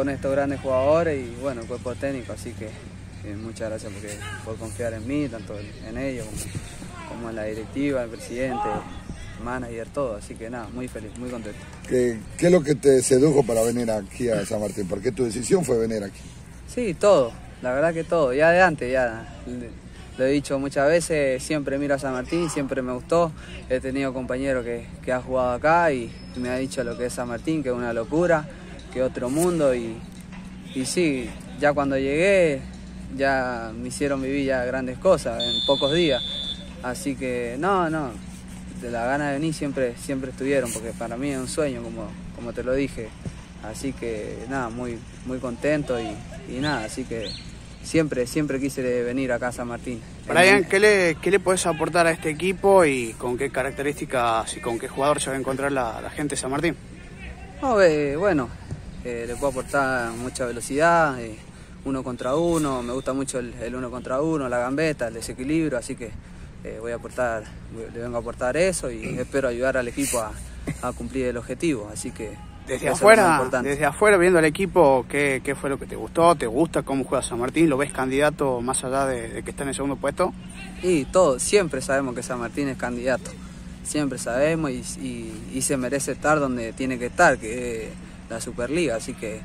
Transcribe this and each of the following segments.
con estos grandes jugadores y bueno, el cuerpo técnico, así que muchas gracias por confiar en mí, tanto en ellos como en la directiva, el presidente, el manager, todo, así que nada, muy feliz, muy contento. ¿Qué es lo que te sedujo para venir aquí a San Martín? ¿Por qué tu decisión fue venir aquí? Sí, todo, la verdad que todo, ya de antes, ya lo he dicho muchas veces, siempre miro a San Martín, siempre me gustó, he tenido compañeros que han jugado acá y me ha dicho lo que es San Martín, que es una locura, que es otro mundo y sí, ya cuando llegué ya me hicieron vivir ya grandes cosas en pocos días, así que no, de la gana de venir siempre estuvieron, porque para mí es un sueño, como te lo dije, así que nada, muy contento y nada, así que siempre quise venir acá a San Martín. Brian, ¿qué le puedes aportar a este equipo y con qué características y con qué jugador se va a encontrar la gente de San Martín? No, bueno, le puedo aportar mucha velocidad, 1 contra 1, me gusta mucho el 1 contra 1, la gambeta, el desequilibrio, así que le vengo a aportar eso y espero ayudar al equipo a cumplir el objetivo, así que desde afuera viendo al equipo, ¿qué fue lo que te gustó? ¿Te gusta cómo juega San Martín? ¿Lo ves candidato más allá de que está en el segundo puesto? Y todo, siempre sabemos que San Martín es candidato, siempre sabemos y se merece estar donde tiene que estar, que es la Superliga, así que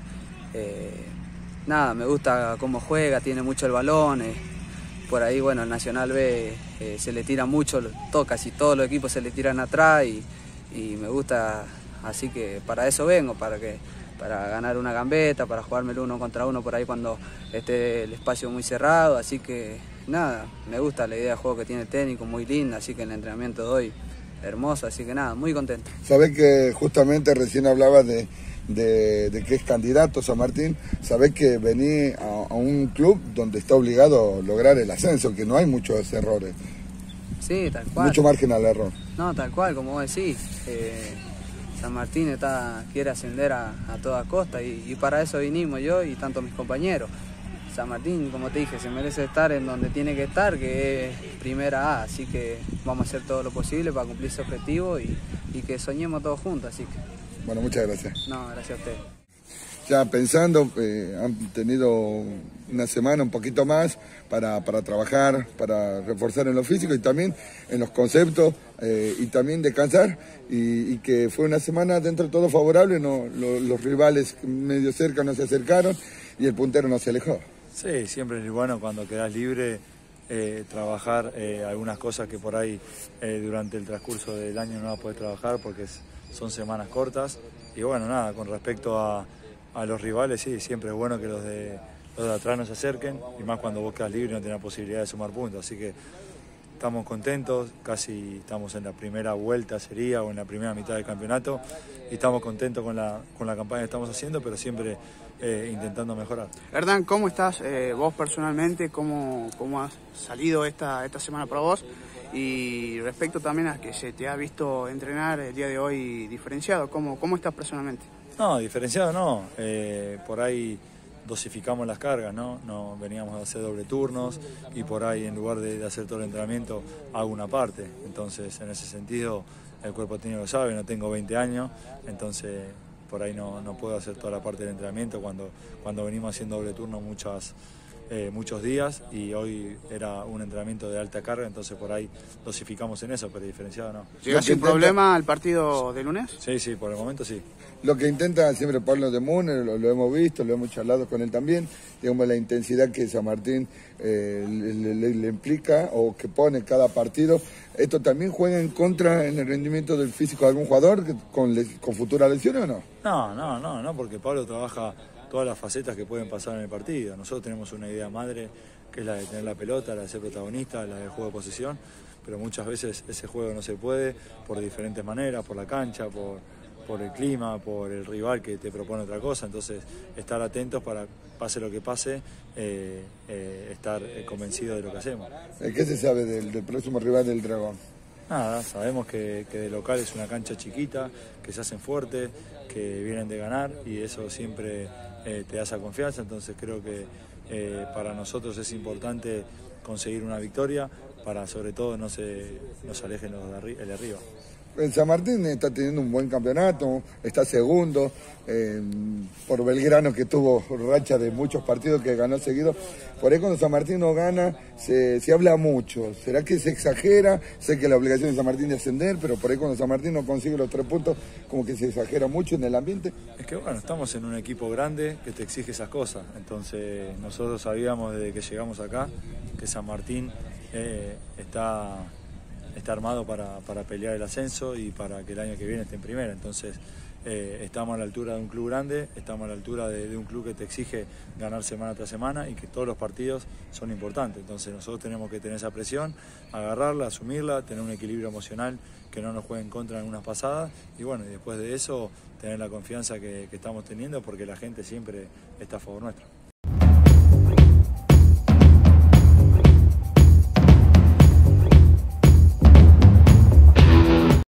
nada, me gusta cómo juega, tiene mucho el balón, por ahí bueno, el Nacional B se le tira mucho, casi todos los equipos se le tiran atrás y me gusta, así que para eso vengo, para ganar una gambeta, para jugarme el 1 contra 1 por ahí cuando esté el espacio muy cerrado, así que nada, me gusta la idea de juego que tiene el técnico, muy linda, así que el entrenamiento de hoy hermoso, así que nada, muy contento. Sabés que justamente recién hablabas de que es candidato San Martín, sabés que vení a un club donde está obligado a lograr el ascenso, que no hay muchos errores. Sí, tal cual. Mucho margen al error. No, tal cual, como vos decís. San Martín quiere ascender a toda costa y para eso vinimos yo y tanto mis compañeros. San Martín, como te dije, se merece estar en donde tiene que estar, que es Primera A, así que vamos a hacer todo lo posible para cumplir ese objetivo y que soñemos todos juntos, así que... Bueno, muchas gracias. No, gracias a ustedes. Ya pensando, han tenido una semana un poquito más para trabajar, para reforzar en lo físico y también en los conceptos y también descansar y que fue una semana dentro de todo favorable, los rivales medio cerca no se acercaron y el puntero no se alejó. Sí, siempre es bueno cuando quedas libre trabajar algunas cosas que por ahí durante el transcurso del año no vas a poder trabajar porque son semanas cortas y bueno, nada, con respecto a los rivales, sí, siempre es bueno que los de atrás no se acerquen y más cuando vos quedas libre y no tenés la posibilidad de sumar puntos, así que estamos contentos, casi estamos en la primera vuelta sería o en la primera mitad del campeonato y estamos contentos con la campaña que estamos haciendo, pero siempre intentando mejorar. Hernán, ¿cómo estás vos personalmente? ¿Cómo ha salido esta semana para vos? Y respecto también a que se te ha visto entrenar el día de hoy diferenciado, ¿cómo estás personalmente? No, diferenciado no, por ahí dosificamos las cargas, no veníamos a hacer doble turnos y por ahí en lugar de hacer todo el entrenamiento hago una parte, entonces en ese sentido el cuerpo técnico lo sabe, no tengo 20 años, entonces por ahí no puedo hacer toda la parte del entrenamiento cuando venimos haciendo doble turno muchos días y hoy era un entrenamiento de alta carga, entonces por ahí dosificamos en eso, pero diferenciado no. ¿Llegás sin problema al partido de lunes? Sí, por el momento sí. Lo que intenta siempre Pablo de Múnera, lo hemos visto, lo hemos charlado con él también, digamos la intensidad que San Martín le implica o que pone cada partido. ¿Esto también juega en contra en el rendimiento del físico de algún jugador con futuras lesiones o no? No, porque Pablo trabaja todas las facetas que pueden pasar en el partido. Nosotros tenemos una idea madre que es la de tener la pelota, la de ser protagonista, la del juego de posesión, pero muchas veces ese juego no se puede por diferentes maneras, por la cancha, por el clima, por el rival que te propone otra cosa, entonces estar atentos para, pase lo que pase, estar convencido de lo que hacemos. ¿Qué se sabe del próximo rival del Dragón? Nada, sabemos que de local es una cancha chiquita, que se hacen fuertes, que vienen de ganar y eso siempre te da esa confianza, entonces creo que para nosotros es importante conseguir una victoria para sobre todo no se alejen los el de arriba. En San Martín está teniendo un buen campeonato, está segundo, por Belgrano que tuvo racha de muchos partidos que ganó seguido. Por ahí cuando San Martín no gana se habla mucho. ¿Será que se exagera? Sé que la obligación de San Martín es ascender, pero por ahí cuando San Martín no consigue los 3 puntos, como que se exagera mucho en el ambiente. Es que bueno, estamos en un equipo grande que te exige esas cosas. Entonces nosotros sabíamos desde que llegamos acá que San Martín está armado para pelear el ascenso y para que el año que viene esté en primera. Entonces estamos a la altura de un club grande, estamos a la altura de un club que te exige ganar semana tras semana y que todos los partidos son importantes. Entonces nosotros tenemos que tener esa presión, agarrarla, asumirla, tener un equilibrio emocional que no nos juegue en contra en unas pasadas y bueno, y después de eso tener la confianza que estamos teniendo porque la gente siempre está a favor nuestro.